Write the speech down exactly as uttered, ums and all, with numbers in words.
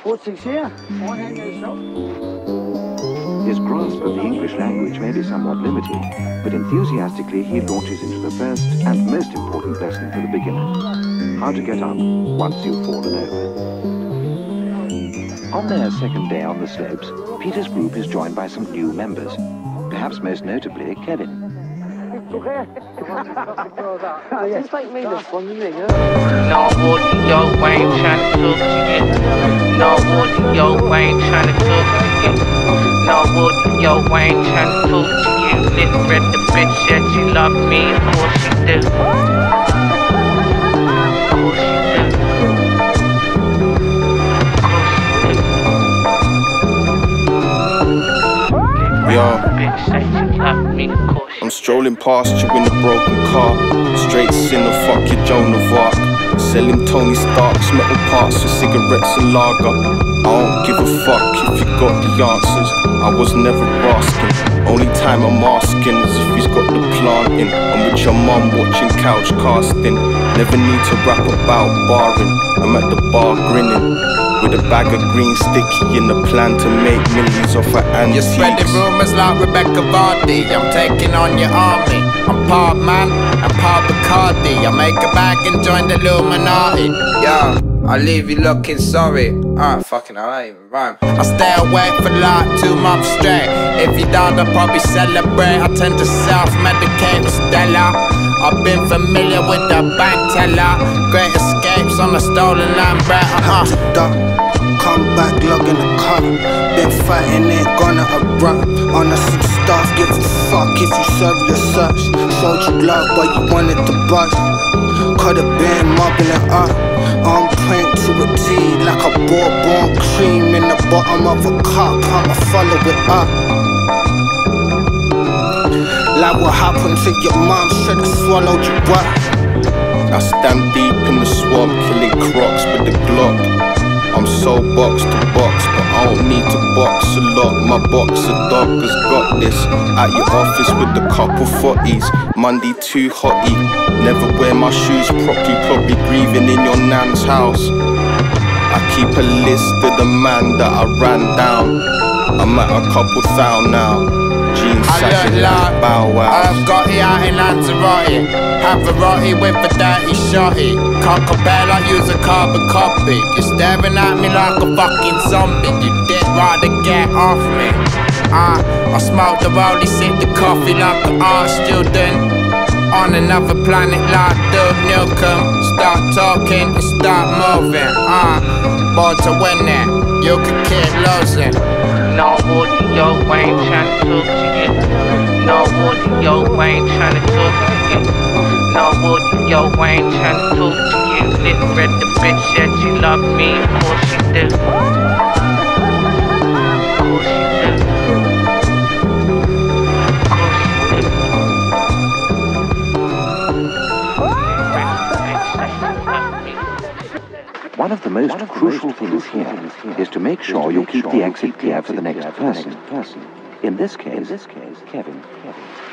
His grasp of the English language may be somewhat limited, but enthusiastically he launches into the first and most important lesson for the beginner: how to get up once you've fallen over. On their second day on the slopes, Peter's group is joined by some new members, perhaps most notably Kevin. It's like me this one, isn't it? No audio, I ain't tryna talk to you. No audio, I ain't tryna talk to you. No audio, I ain't tryna talk to you. Little red the bitch said she love me, of course she do. Of course she do. Yo, bitch said she love me, of course. I'm strolling past you in a broken car. Straight sinner, fuck your Joan of Arc. Selling Tony Stark's metal parts for cigarettes and lager. I don't give a fuck if you got the answers. I was never asking. Only time I'm asking is if he's got the planting. I'm with your mum watching couch casting. Never need to rap about barring. I'm at the bar grinning with a bag of green sticky in the plan to make millions off her antiques. You're spreading rumors like Rebecca Vardy. I'm taking on your army. I'm part man, I'm part Bacardi. I make a bag and join the Illuminati. Yeah, I leave you looking sorry. Ah, fucking hell, I don't even rhyme. I stay awake for like two months straight. If you don't, I'll probably celebrate. I tend to self-medicate with Stella. I've been familiar with the bank teller. Great escapes on a stolen Lambretta. Huh. Come back, log in the car. Been fighting, ain't gonna erupt. On a some stuff, give a fuck if you serve your search. Showed you love, but you wanted to buzz. Could've been mobbing it up. On point to a T, like a bourbon cream in the bottom of a cup. I'ma follow it up. Like what happened to your mom, should've swallowed you up. I stand deep in the swamp, killing crocs with the Glock. I'm so box to box, but I don't need to box a lot. My boxer dog has got this. At your office with the couple forties. Monday too hotty. Never wear my shoes properly, probably breathing in your nan's house. I keep a list of the man that I ran down. I'm at a couple thou now. Jeans sagging like Bow Wow. I've got it out in Lanzarote. Have a rotty with a dirty shotty. Can't compare like you's a carbon copy. You're staring at me like a fucking zombie. You did rather get off me. Ah, uh, I smoke the rollie, sip the coffee like an art student. On another planet like Duke Nukem. Start talking and start moving. Ah, uh, born to win it. You can keep losing. No audio, I ain't tryna talk to you. No audio, I ain't tryna talk to you. No audio, I ain't tryna talk to you. Little red the bitch said she love me, of course she do. Of course she do. One of the most crucial things here is to make sure you keep the exit clear for the next person. In this case, Kevin.